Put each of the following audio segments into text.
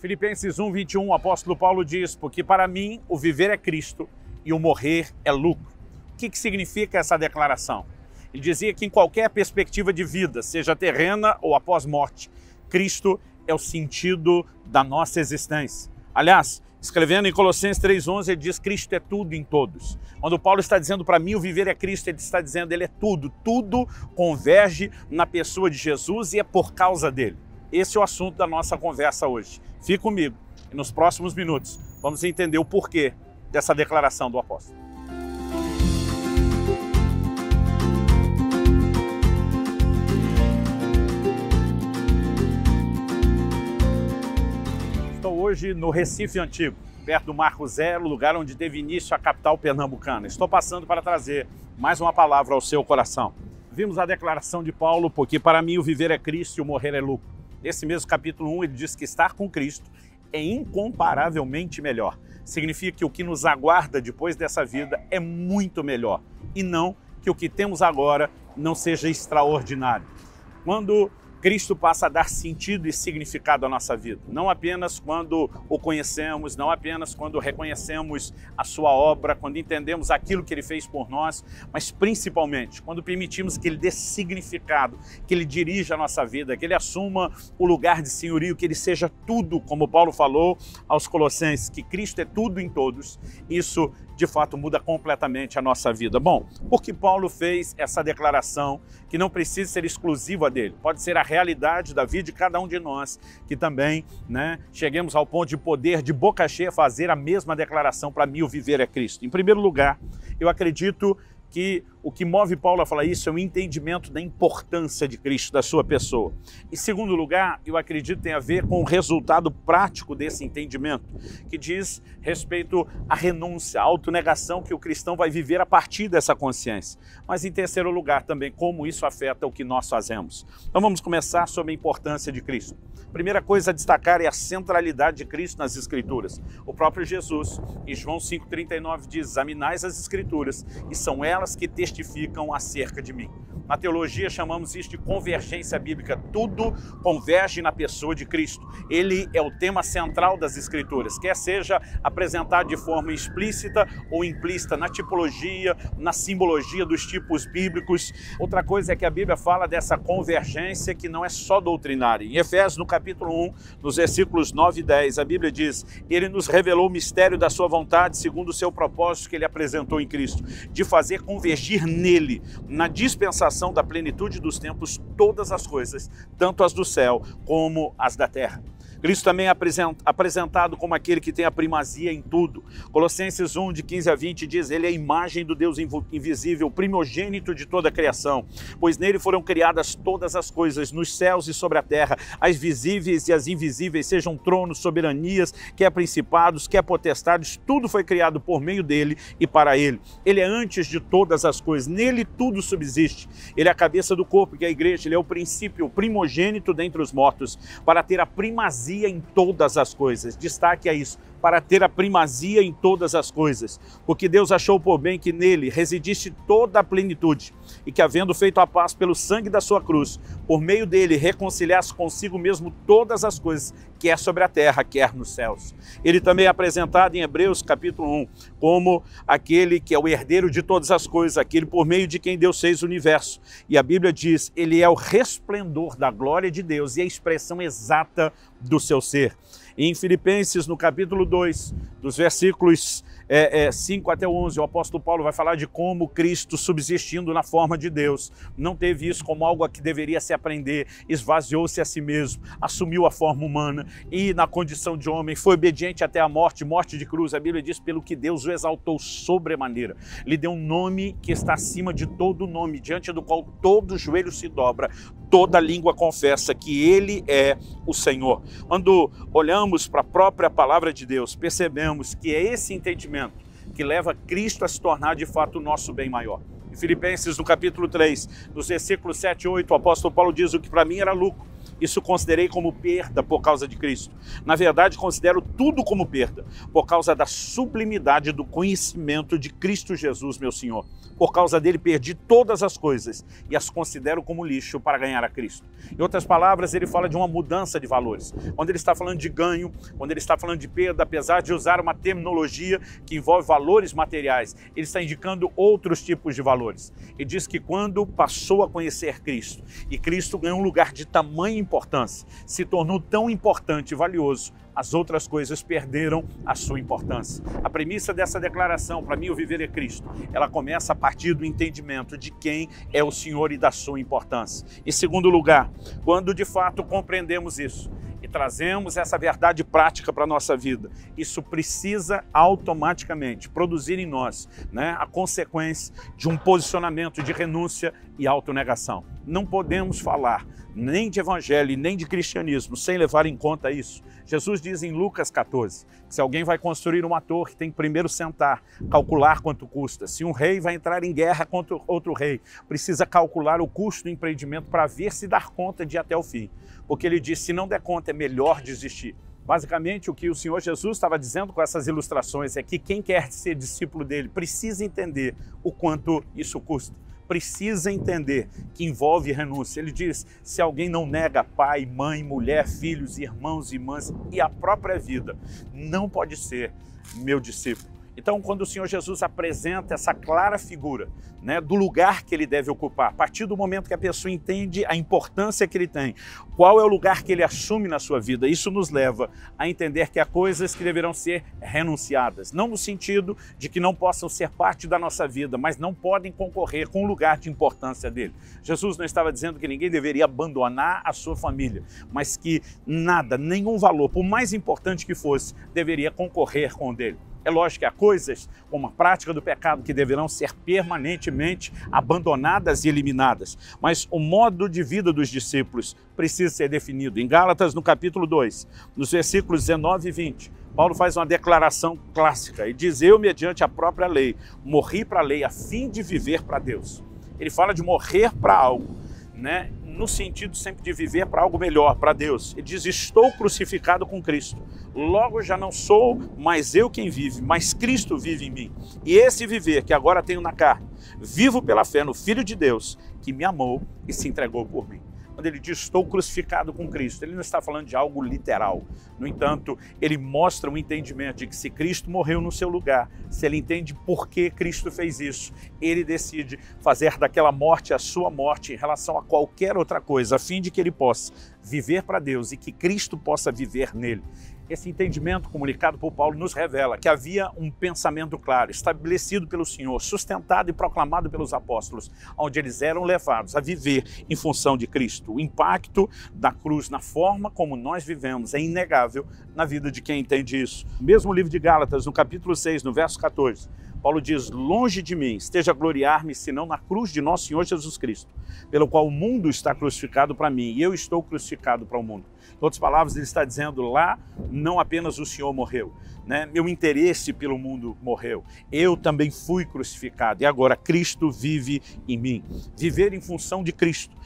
Filipenses 1:21, o apóstolo Paulo diz: porque para mim o viver é Cristo e o morrer é lucro. O que significa essa declaração? Ele dizia que em qualquer perspectiva de vida, seja terrena ou após morte, Cristo é o sentido da nossa existência. Aliás, escrevendo em Colossenses 3:11, ele diz: Cristo é tudo em todos. Quando Paulo está dizendo para mim o viver é Cristo, ele está dizendo ele é tudo. Tudo converge na pessoa de Jesus e é por causa dele. Esse é o assunto da nossa conversa hoje. Fique comigo e nos próximos minutos vamos entender o porquê dessa declaração do apóstolo. Estou hoje no Recife Antigo, perto do Marco Zero, lugar onde teve início a capital pernambucana. Estou passando para trazer mais uma palavra ao seu coração. Vimos a declaração de Paulo: porque para mim o viver é Cristo e o morrer é lucro. Nesse mesmo capítulo 1, ele diz que estar com Cristo é incomparavelmente melhor. Significa que o que nos aguarda depois dessa vida é muito melhor. E não que o que temos agora não seja extraordinário. Quando Cristo passa a dar sentido e significado à nossa vida, não apenas quando o conhecemos, não apenas quando reconhecemos a sua obra, quando entendemos aquilo que ele fez por nós, mas principalmente quando permitimos que ele dê significado, que ele dirija a nossa vida, que ele assuma o lugar de senhorio, que ele seja tudo, como Paulo falou aos Colossenses, que Cristo é tudo em todos. Isso de fato muda completamente a nossa vida. Bom, porque Paulo fez essa declaração que não precisa ser exclusiva dele, pode ser a realidade da vida de cada um de nós, que também, cheguemos ao ponto de poder de boca cheia fazer a mesma declaração: para mim o viver é Cristo. Em primeiro lugar, eu acredito que o que move Paulo a falar isso é o entendimento da importância de Cristo, da sua pessoa. Em segundo lugar, eu acredito que tem a ver com o resultado prático desse entendimento, que diz respeito à renúncia, à autonegação que o cristão vai viver a partir dessa consciência. Mas em terceiro lugar também, como isso afeta o que nós fazemos. Então vamos começar sobre a importância de Cristo. Primeira coisa a destacar é a centralidade de Cristo nas Escrituras. O próprio Jesus, em João 5,39, diz: examinais as Escrituras, e são elas que testificam acerca de mim. Na teologia chamamos isso de convergência bíblica. Tudo converge na pessoa de Cristo. Ele é o tema central das Escrituras, quer seja apresentado de forma explícita ou implícita, na tipologia, na simbologia dos tipos bíblicos. Outra coisa é que a Bíblia fala dessa convergência que não é só doutrinária. Em Efésios, no capítulo 1, nos versículos 9 e 10, a Bíblia diz: ele nos revelou o mistério da sua vontade, segundo o seu propósito que ele apresentou em Cristo, de fazer convergir nele, na dispensação da plenitude dos tempos, todas as coisas, tanto as do céu como as da terra. Cristo também é apresentado como aquele que tem a primazia em tudo. Colossenses 1, de 15 a 20, diz: ele é a imagem do Deus invisível, primogênito de toda a criação, pois nele foram criadas todas as coisas, nos céus e sobre a terra, as visíveis e as invisíveis, sejam tronos, soberanias, quer principados, quer potestades, tudo foi criado por meio dele e para ele. Ele é antes de todas as coisas, nele tudo subsiste. Ele é a cabeça do corpo, que é a igreja, ele é o princípio, o primogênito dentre os mortos, para ter a primazia em todas as coisas. Destaque é isso: para ter a primazia em todas as coisas, porque Deus achou por bem que nele residisse toda a plenitude, e que, havendo feito a paz pelo sangue da sua cruz, por meio dele reconciliasse consigo mesmo todas as coisas, quer sobre a terra, quer nos céus. Ele também é apresentado em Hebreus capítulo 1 como aquele que é o herdeiro de todas as coisas, aquele por meio de quem Deus fez o universo. E a Bíblia diz: ele é o resplendor da glória de Deus e a expressão exata do seu ser. E em Filipenses, no capítulo 2, dos versículos 5 até 11, o apóstolo Paulo vai falar de como Cristo, subsistindo na forma de Deus, não teve isso como algo a que deveria se aprender, esvaziou-se a si mesmo, assumiu a forma humana e, na condição de homem, foi obediente até a morte, morte de cruz. A Bíblia diz: pelo que Deus o exaltou sobremaneira, lhe deu um nome que está acima de todo nome, diante do qual todo joelho se dobra, toda língua confessa que ele é o Senhor. Quando olhamos para a própria palavra de Deus, percebemos que é esse entendimento que leva Cristo a se tornar de fato o nosso bem maior. Em Filipenses, no capítulo 3, nos versículos 7 e 8, o apóstolo Paulo diz: o que para mim era lucro, isso considerei como perda por causa de Cristo. Na verdade, considero tudo como perda, por causa da sublimidade do conhecimento de Cristo Jesus, meu Senhor. Por causa dele perdi todas as coisas e as considero como lixo para ganhar a Cristo. Em outras palavras, ele fala de uma mudança de valores. Quando ele está falando de ganho, quando ele está falando de perda, apesar de usar uma terminologia que envolve valores materiais, ele está indicando outros tipos de valores. Ele diz que quando passou a conhecer Cristo, e Cristo ganhou um lugar de tamanha importância, se tornou tão importante e valioso, as outras coisas perderam a sua importância. A premissa dessa declaração, para mim, o viver é Cristo, ela começa a partir do entendimento de quem é o Senhor e da sua importância. Em segundo lugar, quando de fato compreendemos isso e trazemos essa verdade prática para a nossa vida, isso precisa automaticamente produzir em nós, a consequência de um posicionamento de renúncia e autonegação. Não podemos falar nem de evangelho nem de cristianismo sem levar em conta isso. Jesus diz em Lucas 14, que se alguém vai construir uma torre, tem que primeiro sentar, calcular quanto custa. Se um rei vai entrar em guerra contra outro rei, precisa calcular o custo do empreendimento para ver se dar conta de ir até o fim. Porque ele diz, se não der conta, é melhor desistir. Basicamente, o que o Senhor Jesus estava dizendo com essas ilustrações é que quem quer ser discípulo dele precisa entender o quanto isso custa. Precisa entender que envolve renúncia. Ele diz, se alguém não nega pai, mãe, mulher, filhos, irmãos, irmãs e a própria vida, não pode ser meu discípulo. Então, quando o Senhor Jesus apresenta essa clara figura do lugar que ele deve ocupar, a partir do momento que a pessoa entende a importância que ele tem, qual é o lugar que ele assume na sua vida, isso nos leva a entender que há coisas que deverão ser renunciadas, não no sentido de que não possam ser parte da nossa vida, mas não podem concorrer com o lugar de importância dele. Jesus não estava dizendo que ninguém deveria abandonar a sua família, mas que nada, nenhum valor, por mais importante que fosse, deveria concorrer com o dele. É lógico que há coisas, como a prática do pecado, que deverão ser permanentemente abandonadas e eliminadas. Mas o modo de vida dos discípulos precisa ser definido. Em Gálatas, no capítulo 2, nos versículos 19 e 20, Paulo faz uma declaração clássica e diz, eu, mediante a própria lei, morri para a lei a fim de viver para Deus. Ele fala de morrer para algo, no sentido sempre de viver para algo melhor, para Deus. Ele diz, estou crucificado com Cristo. Logo já não sou mais eu quem vive, mas Cristo vive em mim. E esse viver que agora tenho na carne, vivo pela fé no Filho de Deus, que me amou e se entregou por mim. Quando ele diz, estou crucificado com Cristo, ele não está falando de algo literal. No entanto, ele mostra um entendimento de que se Cristo morreu no seu lugar, se ele entende por que Cristo fez isso, ele decide fazer daquela morte a sua morte em relação a qualquer outra coisa, a fim de que ele possa viver para Deus e que Cristo possa viver nele. Esse entendimento comunicado por Paulo nos revela que havia um pensamento claro, estabelecido pelo Senhor, sustentado e proclamado pelos apóstolos, onde eles eram levados a viver em função de Cristo. O impacto da cruz na forma como nós vivemos é inegável na vida de quem entende isso. Mesmo o livro de Gálatas, no capítulo 6, no verso 14, Paulo diz, longe de mim esteja a gloriar-me, senão na cruz de nosso Senhor Jesus Cristo, pelo qual o mundo está crucificado para mim e eu estou crucificado para o mundo. Em outras palavras, ele está dizendo, lá não apenas o Senhor morreu, meu interesse pelo mundo morreu, eu também fui crucificado e agora Cristo vive em mim. Viver em função de Cristo,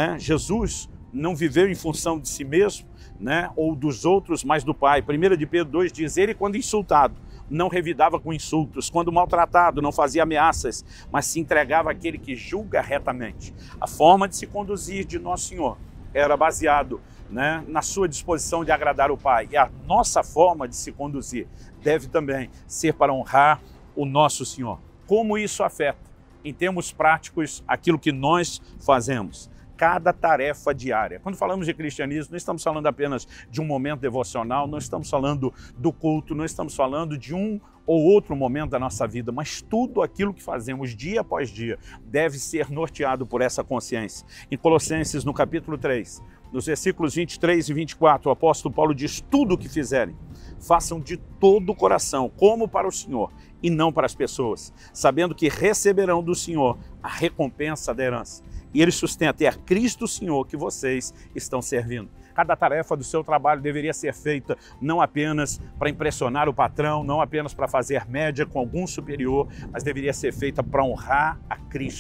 Jesus não viveu em função de si mesmo, ou dos outros, mas do Pai. 1 de Pedro 2 diz, ele quando insultado, não revidava com insultos, quando maltratado, não fazia ameaças, mas se entregava àquele que julga retamente. A forma de se conduzir de Nosso Senhor era baseado na sua disposição de agradar o Pai. E a nossa forma de se conduzir deve também ser para honrar o nosso Senhor. Como isso afeta, em termos práticos, aquilo que nós fazemos? Cada tarefa diária. Quando falamos de cristianismo, não estamos falando apenas de um momento devocional, não estamos falando do culto, não estamos falando de um ou outro momento da nossa vida, mas tudo aquilo que fazemos dia após dia deve ser norteado por essa consciência. Em Colossenses, no capítulo 3, nos versículos 23 e 24, o apóstolo Paulo diz, tudo o que fizerem, façam de todo o coração, como para o Senhor, e não para as pessoas, sabendo que receberão do Senhor a recompensa da herança. E ele sustenta, é a Cristo Senhor que vocês estão servindo. Cada tarefa do seu trabalho deveria ser feita não apenas para impressionar o patrão, não apenas para fazer média com algum superior, mas deveria ser feita para honrar a Cristo.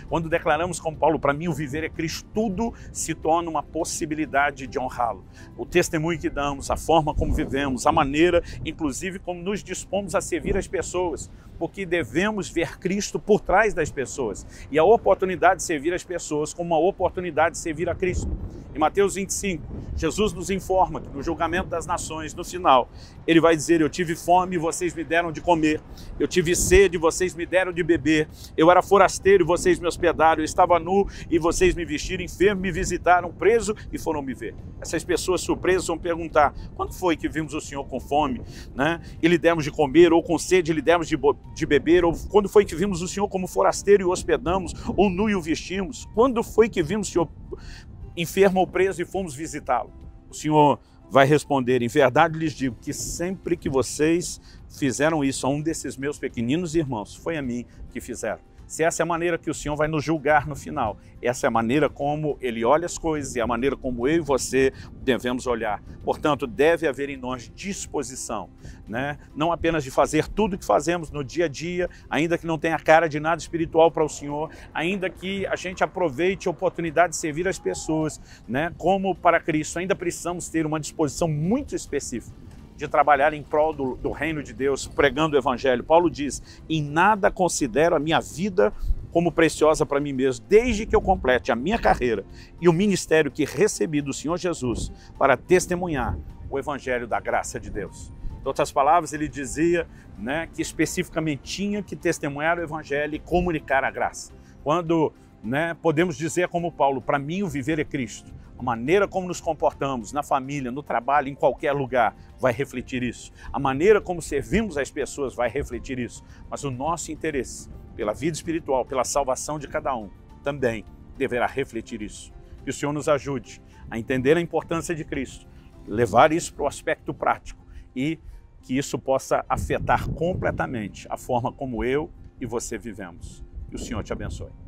Quando declaramos como Paulo, para mim o viver é Cristo, tudo se torna uma possibilidade de honrá-lo. O testemunho que damos, a forma como vivemos, a maneira, inclusive, como nos dispomos a servir as pessoas, porque devemos ver Cristo por trás das pessoas. E a oportunidade de servir as pessoas como uma oportunidade de servir a Cristo. Em Mateus 25, Jesus nos informa que no julgamento das nações, no final, ele vai dizer: eu tive fome e vocês me deram de comer, eu tive sede e vocês me deram de beber, eu era forasteiro e vocês me hospedaram, eu estava nu e vocês me vestiram, enfermo me visitaram, preso e foram me ver. Essas pessoas surpresas vão perguntar: quando foi que vimos o Senhor com fome, né, e lhe demos de comer, ou com sede e lhe demos de beber, ou quando foi que vimos o Senhor como forasteiro e o hospedamos, ou nu e o vestimos? Quando foi que vimos o Senhor enfermo ou preso e fomos visitá-lo? O Senhor vai responder: em verdade lhes digo que sempre que vocês fizeram isso a um desses meus pequeninos irmãos, foi a mim que fizeram. Se essa é a maneira que o Senhor vai nos julgar no final, essa é a maneira como Ele olha as coisas e a maneira como eu e você devemos olhar. Portanto, deve haver em nós disposição, né? Não apenas de fazer tudo o que fazemos no dia a dia, ainda que não tenha cara de nada espiritual para o Senhor, ainda que a gente aproveite a oportunidade de servir as pessoas, né, como para Cristo, ainda precisamos ter uma disposição muito específica de trabalhar em prol do reino de Deus, pregando o Evangelho. Paulo diz: em nada considero a minha vida como preciosa para mim mesmo, desde que eu complete a minha carreira e o ministério que recebi do Senhor Jesus para testemunhar o Evangelho da graça de Deus. Em outras palavras, ele dizia, né, que especificamente tinha que testemunhar o Evangelho e comunicar a graça. Quando, né, podemos dizer como Paulo: para mim o viver é Cristo. A maneira como nos comportamos na família, no trabalho, em qualquer lugar, vai refletir isso. A maneira como servimos as pessoas vai refletir isso. Mas o nosso interesse pela vida espiritual, pela salvação de cada um, também deverá refletir isso. Que o Senhor nos ajude a entender a importância de Cristo, levar isso para o aspecto prático e que isso possa afetar completamente a forma como eu e você vivemos. Que o Senhor te abençoe.